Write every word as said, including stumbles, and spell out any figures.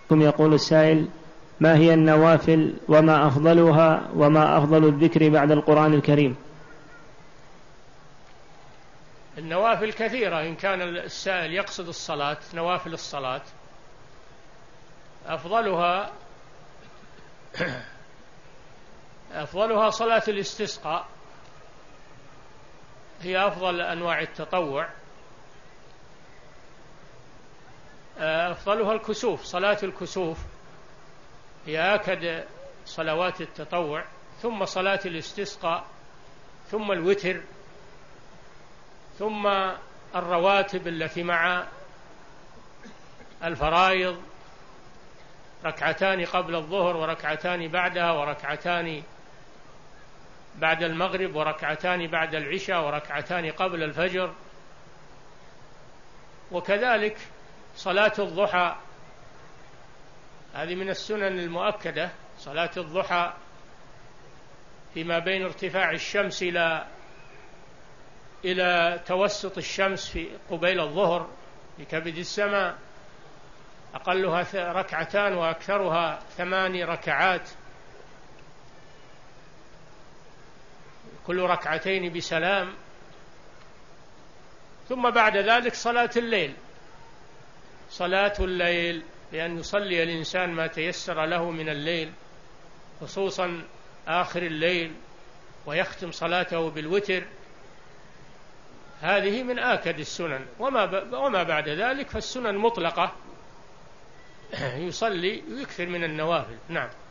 ثم يقول السائل: ما هي النوافل وما أفضلها وما أفضل الذكر بعد القرآن الكريم؟ النوافل كثيرة إن كان السائل يقصد الصلاة، نوافل الصلاة أفضلها أفضلها صلاة الاستسقاء، هي أفضل أنواع التطوع. أفضلها الكسوف، صلاة الكسوف هي آكد صلوات التطوع، ثم صلاة الاستسقاء، ثم الوتر، ثم الرواتب التي مع الفرائض، ركعتان قبل الظهر وركعتان بعدها وركعتان بعد المغرب وركعتان بعد العشاء وركعتان قبل الفجر. وكذلك صلاة الضحى، هذه من السنن المؤكدة، صلاة الضحى فيما بين ارتفاع الشمس إلى إلى توسط الشمس في قبيل الظهر في كبد السماء، أقلها ركعتان وأكثرها ثماني ركعات، كل ركعتين بسلام. ثم بعد ذلك صلاة الليل، صلاة الليل بأن يصلي الإنسان ما تيسر له من الليل، خصوصا آخر الليل، ويختم صلاته بالوتر، هذه من آكد السنن. وما وما بعد ذلك فالسنن مطلقة، يصلي ويكثر من النوافل. نعم.